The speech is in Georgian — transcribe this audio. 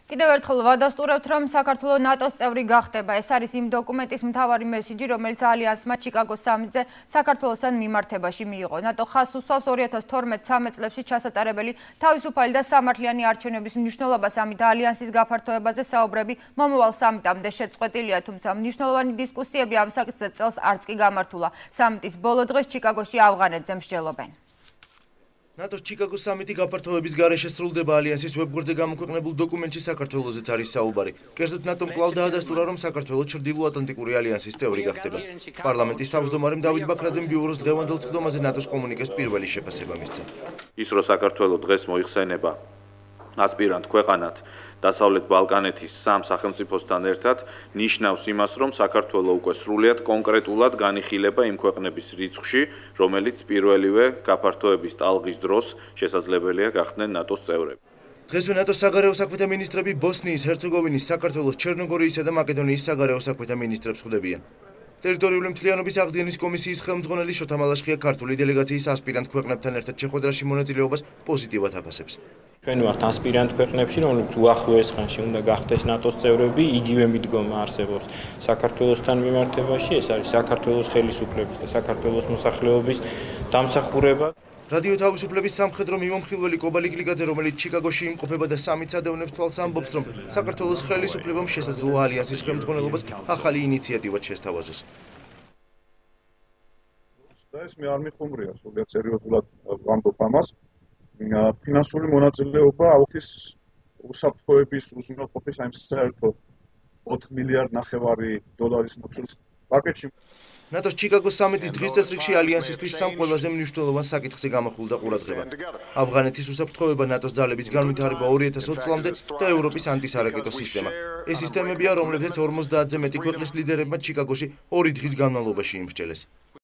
კიდევ ერთხელ ვადასტურებთ, რომ საქართველოს ნატოს წევრი გახდება. ეს არის იმ დოკუმენტის მთავარი მესიჯი, რომელიც ალიანსმა ჩიკაგოს სამიტზე საქართველოსთან მიმართებაში მიიღო. ნატო ხაზს უსვამს 2012-13 წლებში ჩასატარებელი თავისუფალი და სამართლიანი არჩევნების მნიშვნელობას, ამით ალიანსის გაფართოებაზე საუბრები მომავალ სამიტამდე შეწყვეტილია, თუმცა მნიშვნელოვანი დისკუსიები ამ საკითხზე წელს არც კი გამართულა. სამიტის ბოლო დღეს ჩიკაგოში ავღანეთზე მსჯელობენ. ნატოს ჩიკაგოს სამიტი გაფართოების გარეშე სრულდება ალიანსის ვებგვერდზე გამოქვეყნებულ დოკუმენტში საქართველოსაც არის საუბარი. კერძოდ ნატომ კვლავ დაადასტურა, რომ საქართველო ჩრდილოატლანტიკური ალიანსის წევრი გახდება. პარლამენტის თავმჯდომარემ დავით ბაქრაძემ ბიუროს დღევანდელ წკდომაზე ნატოს კომუნიკეს პირველი შეფასება მისცა. ის რომ საქართველო დღეს მოიხსენება ასპირანტ ქვეყანად დასავლეთ ბალკანეთის სამ სახელმწიფოსთან ერთად ნიშნავს იმას, რომ საქართველო უკვე სრულიად კონკრეტულად განიხილება იმ ქვეყნების რიცხვში, რომელიც პირველივე გაფართოების ტალღის დროს შესაძლებელია გახდნენ ნატოს წევრები. დღესვე ნატოს საგარეო საქმეთა მინისტრები ბოსნიის, ჰერცეგოვინის, საქართველოს, ჩერნოგორიისა და მაკედონიის საგარეო საქმეთა მინისტრებს ხვდებიან. ტერიტორიული მთლიანობის აღდგენის კომისიის ხელმძღვანელი შოთა მალაშხია ქართული დელეგაციის ასპირანტ ქვეყნებთან ერთად შეხვედრაში მონაწილეობას პოზიტივად აფასებს. ჩვენ ვართ ასპირანტ ქვეყნებში, რომლებიც უახლოეს ხანში უნდა გახდეს ნატოს წევრები, იგივე მიდგომა არსებობს საქართველოსთან მიმართებაში, ეს არის საქართველოს ხელისუფლების და საქართველოს მოსახლეობის დამსახურება. რადიო თავისუფლების სამხედრო მიმომხილველი კობალი გლიგაძე, რომელიც ჩიკაგოში იმყოფება და სამიტს ადევნებს თვალს, ამბობს, რომ საქართველოს ხელისუფლებამ შესაძლოა ალიანსის ხელმძღვანელობას ახალი ინიციატივა შესთავაზოს. ეს მე არ მიხუმრია სულიად სერიოზულად ვამბობ ამას. ფინანსური მონაწილეობა აუქის უსაფრთხოების უზრუნველყოფის ამ საერთო 4 მილიარდ ნახევარი დოლარის მოცულის პაკეტში. ნატოს ჩიკაგოს სამიტის დღის წესრიგში ალიანსისთვის სამ ყველაზე მნიშვნელოვან საკითხზე გამახვილდა ყურადღება. ავღანეთის უსაფრთხოება, ნატოს ძალების განვითარება 2020 წლამდე და ევროპის ანტისარაკეტო სისტემა. ეს სისტემებია, რომლებზეც 50-ზე მეტი ქვეყნის ლიდერებმა ჩიკაგოში 2 დღის განმავლობაში იმსჯელეს.